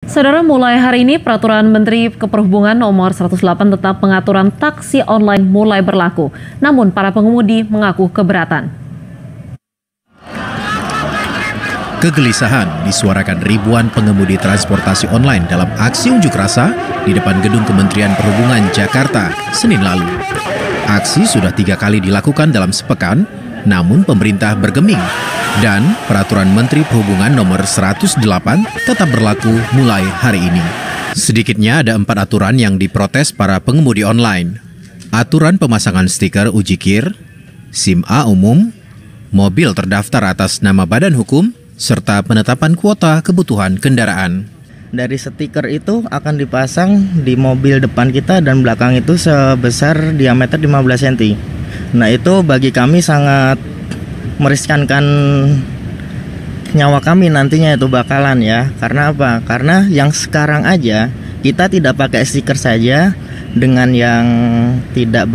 Saudara, mulai hari ini Peraturan Menteri Perhubungan Nomor 108 tentang pengaturan taksi online mulai berlaku. Namun para pengemudi mengaku keberatan. Kegelisahan disuarakan ribuan pengemudi transportasi online dalam aksi unjuk rasa di depan Gedung Kementerian Perhubungan Jakarta, Senin lalu. Aksi sudah 3 kali dilakukan dalam sepekan, namun pemerintah bergeming dan Peraturan Menteri Perhubungan Nomor 108 tetap berlaku mulai hari ini. Sedikitnya ada 4 aturan yang diprotes para pengemudi online. Aturan pemasangan stiker uji kir, SIM A umum, mobil terdaftar atas nama badan hukum, serta penetapan kuota kebutuhan kendaraan. Dari stiker itu akan dipasang di mobil depan kita dan belakang itu sebesar diameter 15 cm. Nah, itu bagi kami sangat meriskankan nyawa kami nantinya itu bakalan ya. Karena apa? Karena yang sekarang aja kita tidak pakai stiker saja dengan yang tidak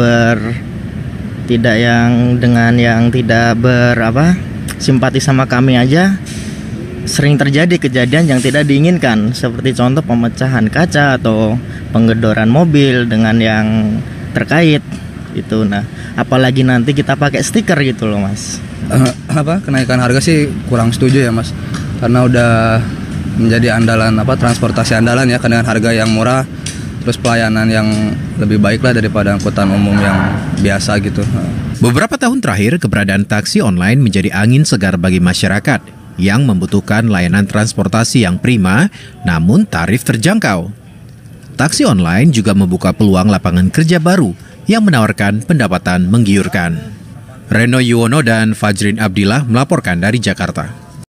simpati sama kami aja sering terjadi kejadian yang tidak diinginkan, seperti contoh pemecahan kaca atau penggedoran mobil dengan yang terkait itu. Nah, apalagi nanti kita pakai stiker gitu loh, Mas. Kenaikan harga sih kurang setuju ya, Mas, karena udah menjadi andalan transportasi andalan ya, dengan harga yang murah, terus pelayanan yang lebih baik lah daripada angkutan umum yang biasa gitu. Beberapa tahun terakhir, keberadaan taksi online menjadi angin segar bagi masyarakat yang membutuhkan layanan transportasi yang prima, namun tarif terjangkau. Taksi online juga membuka peluang lapangan kerja baru yang menawarkan pendapatan menggiurkan. Reno Yuwono dan Fajrin Abdillah melaporkan dari Jakarta.